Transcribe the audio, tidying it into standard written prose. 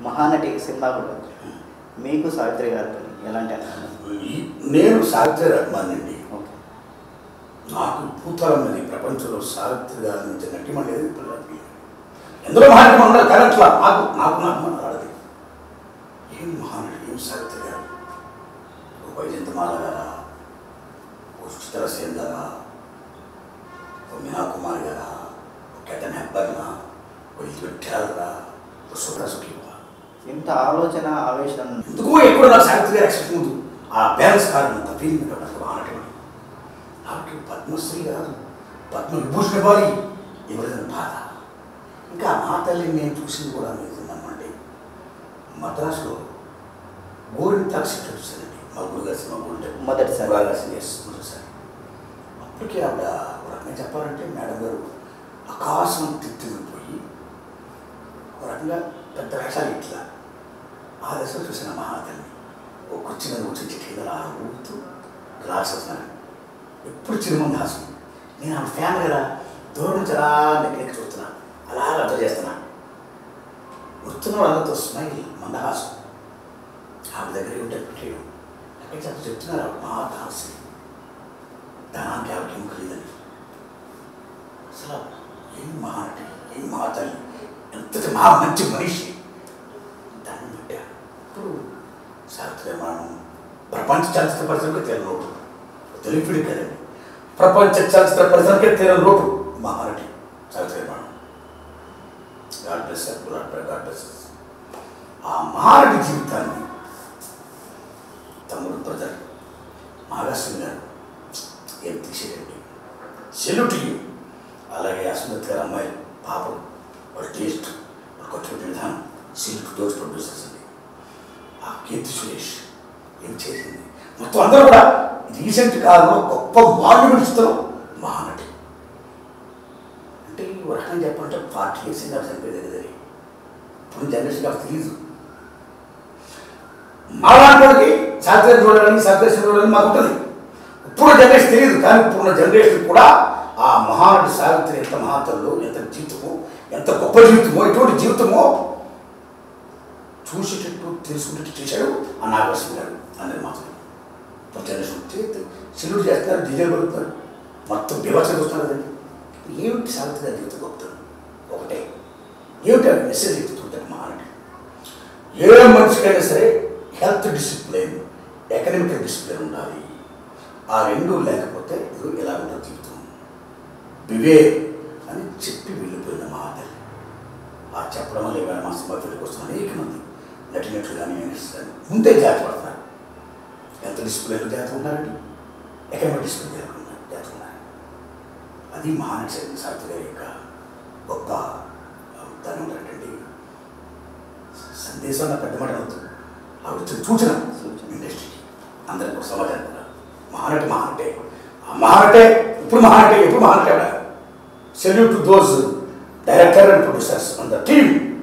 Mahanati cinema కూడా మీకు సావిత్రి గారితో ఎలాంటి అనుభవం? నేను సావిత్రి అభిమానండి. నాకు భూతలమని ప్రపంచంలో సావిత్రి గారి నుంచి నటిమని లేదు. ఎందులో మహానటి ఉండాలి కానీ అట్లా నాకు మన రాడది. ఏం మహానటి, ఏం సావిత్రి గారు, ఓ వైజయంతమాల గారా, ఓ చిత్రసేన్ గారా, ఓ మీనాకుమారి గారా, ఓ కెటన్ హెబ్బర్నా, ఓ ఇల్లురా, ఓ సుఖసుఖివా, ఎంత ఆలోచన ఆవేశం. ఎందుకో ఎప్పుడు నాకు సావిత్రి గారు ఎక్స్పెక్ట్ ముందు ఆ బ్యాలెన్స్ కారణం ఫీలింగ్ మహానటి. నాకు పద్మశ్రీ గారు పద్మవిభూషణ్ ఇవ్వాలి ఇవ్వలేదని బాధ. ఇంకా మా తల్లిని నేను చూసింది కూడా మీకు నమ్మండి. మద్రాసులో గోరింటాకు సెట్ చూశానండి. మా గురుగారి సినిమా మొదటిసారి మొదటిసారి. అప్పటికే ఆవిడ ఒక రకంగా చెప్పాలంటే మేడం గారు ఆకాశం తిత్తిపోయి ఒక రకంగా పెద్ద వేషాలు ఇట్లా ఆ దశలో చూసిన మహాతల్లి ఒక కుర్చీ మీద కూర్చొని కింద ఊగుతూ రాసేస్తున్నాను. ఎప్పుడు చిరుమంది హాసం. నేను ఆమె ఫ్యాన్ కదా, దూరం నుంచి అలా దగ్గరికి చూస్తున్నా, అలా అర్థం చేస్తున్నా. వస్తున్న వాళ్ళతో స్మైల్, మందహాసం. ఆమె దగ్గర ఉంటే పెట్టేయడం అక్కడి నుంచి చెప్తున్నారు. ఆవిడ మా డాన్సి ధనానికి ఆవిడకి ఏం ఖరీదని. అసలు ఏం మహానటి, ఏం మహాతల్లి, ఎంతటి మంచి మనిషి. దాన్ని పెట్టారు. ఇప్పుడు సావిత్రి మనం ప్రపంచ చలచిత్ర పరిశ్రమకి తెలియదు, తెలుగుడి కదండి, ప్రపంచ చలచిత్ర పరిశ్రమకే తీరని లోటు మహానటి సావిత్రి మనం. God bless God bless. ఆ మహానటి జీవితాన్ని తమ్ముడు బ్రదర్ నాగార్జున గారు ఏం తీసేయండి, సెల్యూట్ యూ. అలాగే అస్మిత్ గారు అమ్మాయి పాపం, వాళ్ళ టేస్ట్, వాళ్ళ కొత్త విధానం, సిల్క్ డోస్ ప్రొడ్యూసర్స్ అండి. ఆ కీర్తి సురేష్ ఏం చేసింది, మొత్తం అందరూ కూడా రీసెంట్ కాలంలో గొప్ప మాన్యుమెంట్స్తో మహానటి. అంటే ఒక రకంగా చెప్పాలంటే 40 years నాకు చనిపోయేది కదా. ఇప్పుడు జనరేషన్ నాకు తెలియదు. మాలాంటి సావిత్రి చూడాలని, సావిత్రి చూడాలని మాకు ఉంటుంది. ఇప్పుడు జనరేషన్ తెలియదు, కానీ ఇప్పుడున్న జనరేషన్ కూడా ఆ మహానటి సావిత్రి ఎంత మహాతల్లో, ఎంత జీవితమో, ఎంత గొప్ప జీవితమో, ఎటువంటి జీవితమో చూసేటట్టు తెలుసుకునేట్టు చేశాడు ఆ నాగార్జున గారు అనేది మాత్రం. జనరేషన్ సెల్యూట్ చేస్తున్నారు, డిజైన్ పడుతున్నారు, మొత్తం బీభత్సం చూస్తున్నారు కదండి. ఏమిటి సావిత్రి గారి జీవితం గొప్పతనం? ఒకటే, ఏమిటి ఆ మెసేజ్ చెప్తుంటారు మహానటి. ఏ మనిషికైనా సరే హెల్త్ డిసిప్లిన్, ఎకనామికల్ డిసిప్లిన్ ఉండాలి. ఆ రెండు లేకపోతే ఇది ఎలా ఉంటుంది జీవితం, బివే అని చెప్పి వెళ్ళిపోయిన మహాతల్లి. ఆ చెప్పడం వల్ల ఏమైనా మా సినిమా ఫీల్డ్కి వస్తున్న అనేక మంది నటినట్లు కానీ కానీ ముందే జాగ్రత్తపడుతున్నారు. హెల్త్ డిసిప్లిన్లో జాగ్రత్త ఉన్నారండి, ఎకనామిక్ డిసిప్లిన్ జాగ్రత్త ఉన్నారు. అది మహానటి సావిత్రి గారి యొక్క గొప్ప దాని ఉందండి. సందేశం నా పెద్ద మాట అవుతుంది. ఆవిడ సూచన ఇండస్ట్రీకి, అందరికీ కూడా సమాజానికి కూడా. మహానటి మహానటే, ఆ మహానటే ఇప్పుడు మహానటే, ఎప్పుడు మహానటే. Salute to those director and producers on the team.